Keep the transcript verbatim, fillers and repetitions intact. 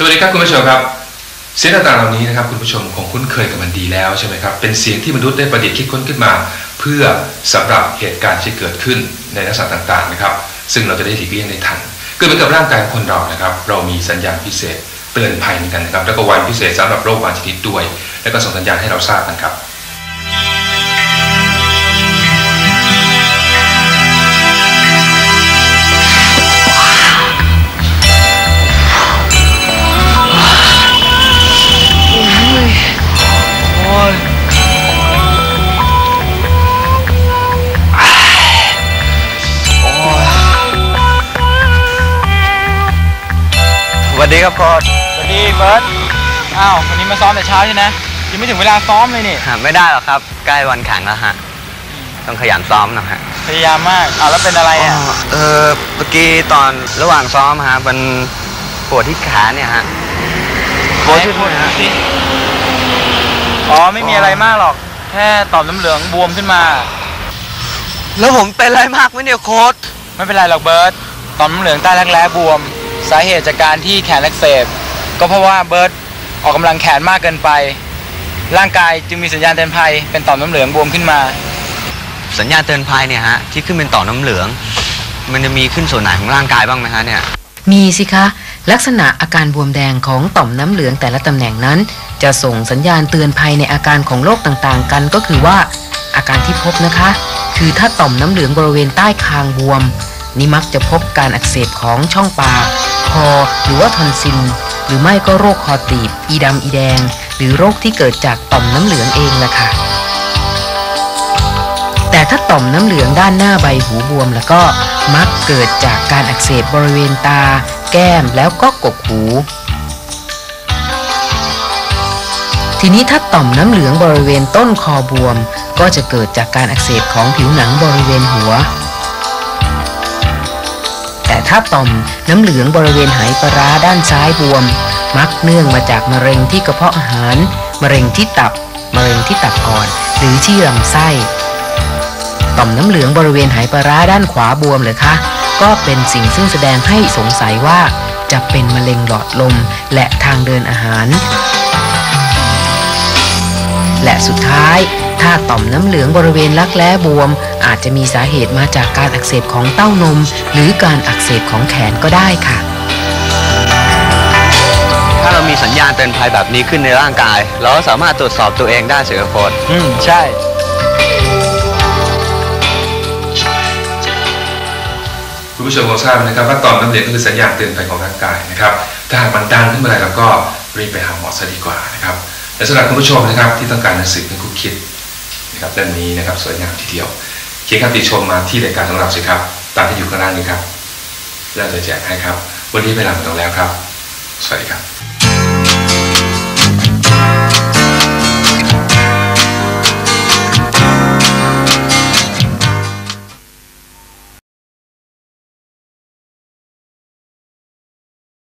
วัสดีครับคุณผู้ชมครับเสียงต่างๆเหล่านี้นะครับคุณผู้ชมคงคุ้นเคยกับมันดีแล้วใช่ไหมครับเป็นเสียงที่มนุษย์ได้ประดิษฐ์คิดค้นขึ้นมาเพื่อสำหรับเหตุการณ์ที่เกิดขึ้นในลักษณะต่างๆนะครับซึ่งเราจะได้หลีกเลี่ยงได้ทันก็เหมือนกับร่างกายของคนเรานะครับเรามีสัญญาณพิเศษเตือนภัยเหมือนกันนะครับแล้วก็วันพิเศษสำหรับโรคบางชนิดด้วยแล้วก็ส่งสัญญาณให้เราทราบกันครับสวัสดีครับโค้ชสวัสดีเบิร์ตอ้าววันนี้มาซ้อมแต่เช้าใช่ไหมยังไม่ถึงเวลาซ้อมเลยนี่ไม่ได้หรอกครับใกล้วันแข่งแล้วฮะต้องขยันซ้อมนะฮะพยายามมากอ้าวแล้วเป็นอะไรอ่ะเออเมื่อกี้ตอนระหว่างซ้อมฮะมันปวดที่ขาเนี่ยฮะปวดที่ขาสิอ๋อไม่มีอะไรมากหรอกแค่ต่อมน้ำเหลืองบวมขึ้นมาแล้วผมเป็นอะไรมากไหมเนี่ยโค้ชไม่เป็นไรหรอกเบิร์ตต่อมน้ำเหลืองใต้รักแร้บวมสาเหตุจากการที่แขนอักเสบก็เพราะว่าเบิร์ตออกกำลังแขนมากเกินไปร่างกายจึงมีสัญญาณเตือนภัยเป็นต่อมน้ำเหลืองบวมขึ้นมาสัญญาณเตือนภัยเนี่ยฮะที่ขึ้นเป็นต่อมน้ำเหลืองมันจะมีขึ้นส่วนไหนของร่างกายบ้างไหมฮะเนี่ยมีสิคะลักษณะอาการบวมแดงของต่อมน้ำเหลืองแต่ละตำแหน่งนั้นจะส่งสัญญาณเตือนภัยในอาการของโรคต่างๆกันก็คือว่าอาการที่พบนะคะคือถ้าต่อมน้ำเหลืองบริเวณใต้คางบวมนี่มักจะพบการอักเสบของช่องปากคอหรือว่าทอนซิลหรือไม่ก็โรคคอตีบอีดำอีแดงหรือโรคที่เกิดจากต่อมน้ำเหลืองเองล่ะค่ะแต่ถ้าต่อมน้ำเหลืองด้านหน้าใบหูบวมแล้วก็มักเกิดจากการอักเสบบริเวณตาแก้มแล้วก็กกหูทีนี้ถ้าต่อมน้ำเหลืองบริเวณต้นคอบวมก็จะเกิดจากการอักเสบของผิวหนังบริเวณหัวแต่ถ้าต่อมน้ำเหลืองบริเวณไหปลาร้าด้านซ้ายบวมมักเนื่องมาจากมะเร็งที่กระเพาะอาหารมะเร็งที่ตับมะเร็งที่ตับอ่อนหรือที่ลำไส้ต่อมน้ำเหลืองบริเวณไหปลาร้าด้านขวาบวมเลยคะก็เป็นสิ่งซึ่งแสดงให้สงสัยว่าจะเป็นมะเร็งหลอดลมและทางเดินอาหารและสุดท้ายถ้าต่อมน้ำเหลืองบริเวณรักแร้บวมอาจจะมีสาเหตุมาจากการอักเสบของเต้านมหรือการอักเสบของแขนก็ได้ค่ะถ้าเรามีสัญญาณเตือนภัยแบบนี้ขึ้นในร่างกายเราก็สามารถตรวจสอบตัวเองได้เสียโค้ชอืมใช่คุณผู้ชมคงทราบนะครับว่าต่อมน้ำเหลืองก็คือสัญญาณเตือนภัยของร่างกายนะครับถ้าหากมันดังขึ้นเมื่อไหร่เราก็รีบไปหาหมอซะดีกว่านะครับและสำหรับคุณผู้ชมนะครับที่ต้องการหนังสือให้คุณคิดนะครับเล่มนี้นะครับสวยงามทีเดียวเขียนคำติชมมาที่รายการของเราสิครับตามที่อยู่ข้างล่างนี้ครับเราจะแจกให้ครับวันนี้เวลาหมดลงแล้วครับสวัสดีครับ